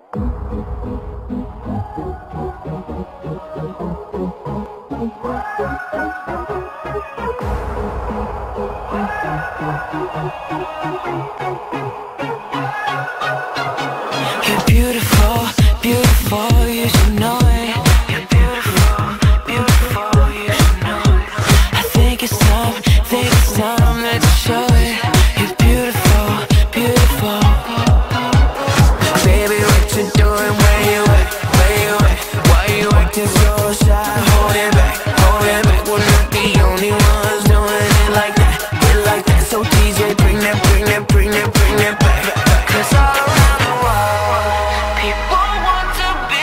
You're beautiful, beautiful, you should know it. You're beautiful, beautiful, you should know it. I think it's time that you show it. You're beautiful, beautiful. Baby, what you doing? Where you at? Where you at? Why you acting so shy? Hold it back, we're not the only ones doing it like that. So DJ, bring that back. 'Cause all around the world, people want to be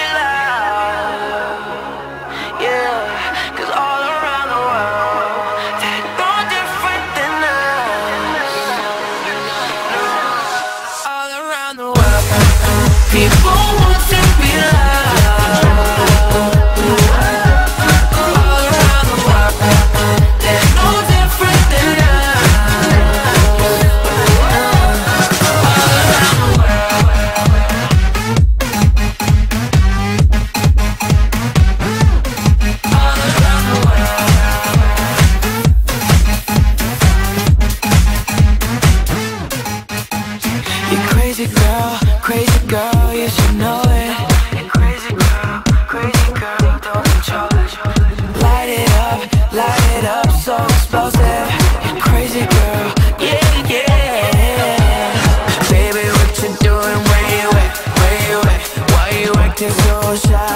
loved. Yeah, 'cause all around the world, they're no different than us. All around the world, people want to be loved. All around the world, they're no different than us. Crazy girl, you should know it. You're crazy girl, don't control it. Light it up, so explosive. You're crazy girl, yeah. Baby, what you doing? Where you at? Why you acting so shy?